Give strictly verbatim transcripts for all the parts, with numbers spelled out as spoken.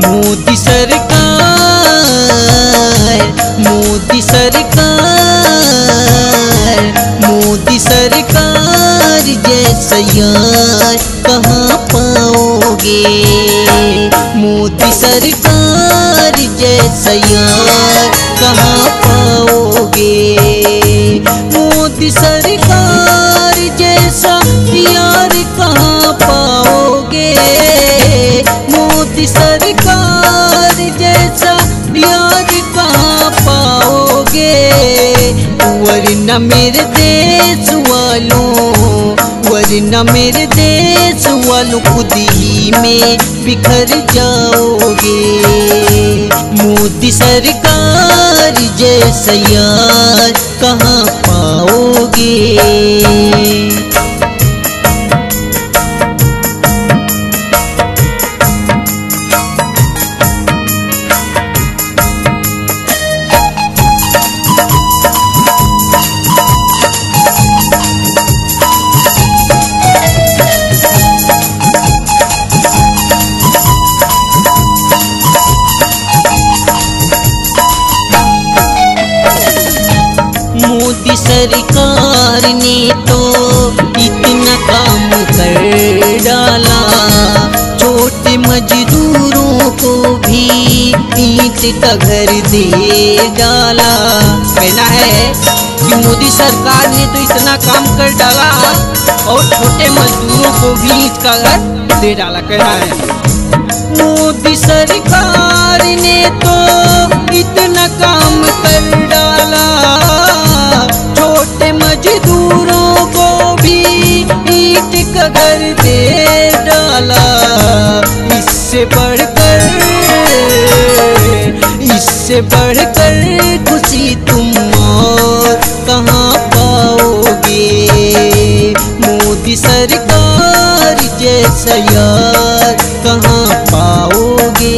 मोदी सरकार, मोदी सरकार, मोदी सरकार जैसा यार कहाँ पाओगे। मोदी सरकार जैसा यार कहाँ पाओगे। मोदी सरकार जैसा यार कहाँ पाओगे। मोदी सरकार जैसा यार कहाँ पाओगे। वरना मेरे देश वालों, वरना मेरे देश वालों खुद ही में बिखर जाओगे। मोदी सरकार जैसा यार कहाँ पाओगे। मोदी सरकार ने तो इतना काम कर डाला, छोटे मजदूरों को भी ईंट का घर दे डाला। कहना है कि मोदी सरकार ने तो इतना काम कर डाला और छोटे मजदूरों को भी ईंट का घर दे डाला। कहना है मोदी सरकार ने तो इतना काम कर डाला, छोटे मजदूरों को भी ईंट का घर दे डाला। इससे बढ़कर, इससे बढ़कर खुशी तुम और कहाँ पाओगे। मोदी सरकार जैसा यार कहाँ पाओगे।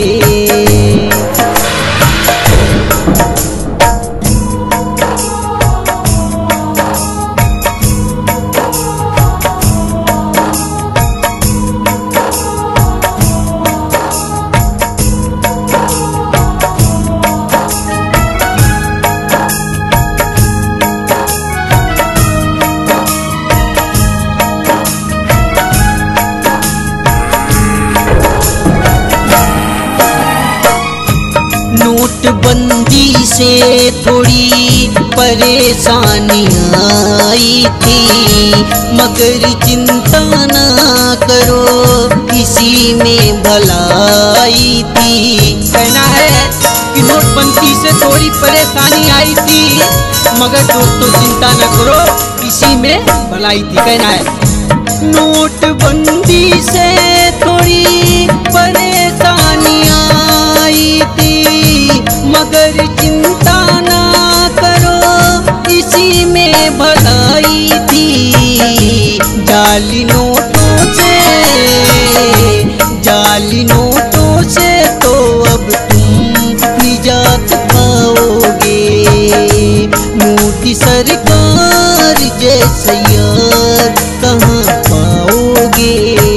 नोटबंदी से थोड़ी परेशानी आई थी, मगर चिंता ना करो इसी में भलाई थी। कहना है कि नोटबंदी से थोड़ी परेशानी आई थी, मगर दोस्तों चिंता न करो इसी में भलाई थी। कहना है नोटबंदी से थोड़ी परेशानी आई थी, मगर चिंता ना करो इसी में भलाई थी। जाली नोटों से, जाली नोटों से तो अब तुम निजात पाओगे। मोदी सरकार जैसा यार कहाँ पाओगे।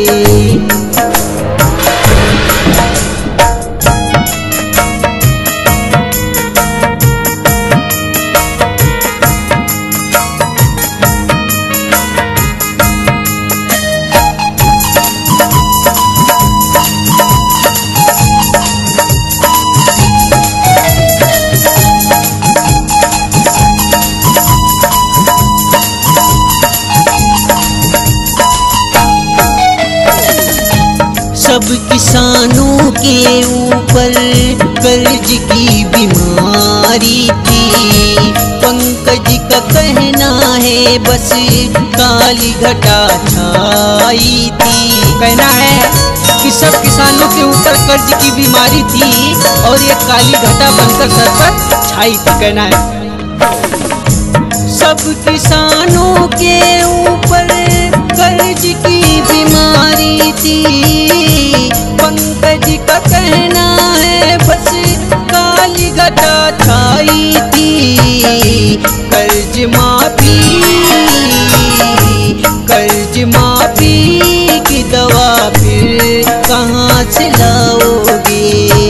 सब किसानों के ऊपर कर्ज की बीमारी थी, पंकज का कहना है बस काली घटा छाई थी। कहना है कि सब किसानों के ऊपर कर्ज की बीमारी थी और ये काली घटा बनकर सर पर छाई थी। कहना है सब किसानों के ऊपर कर्ज की बीमारी थी, पंकज का कहना है बस काली घटा छाई थी। कर्ज माफी, कर्ज माफी की दवा फिर कहाँ से लाओगे।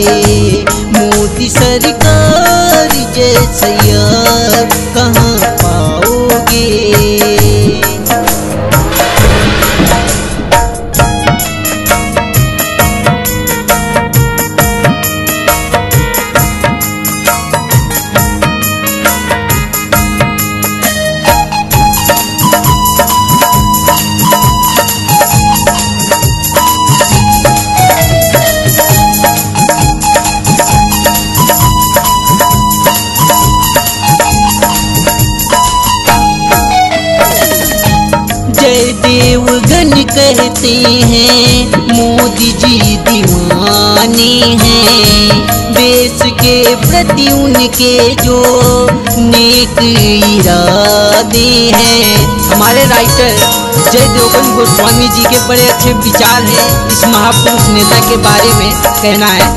कहते हैं मोदी जी दीवाने हैं। देश के प्रति उनके जो नेक इरादे हैं। हमारे राइटर जय देवगन गोस्वामी जी के बड़े अच्छे विचार हैं इस महापुरुष नेता के बारे में। कहना है,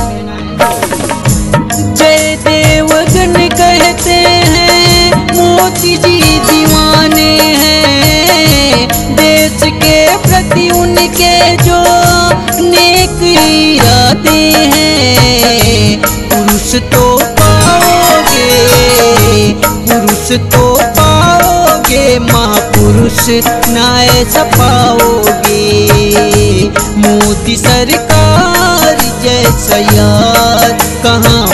जय देवगन कहते हैं मोदी जी दीवाने हैं। देश के प्रति उनके जो नेक इरादे हैं। पुरुष तो पाओगे, पुरुष तो पाओगे, महापुरुष ना ऐसा पाओगे। मोदी सरकार जैसा यार कहाँ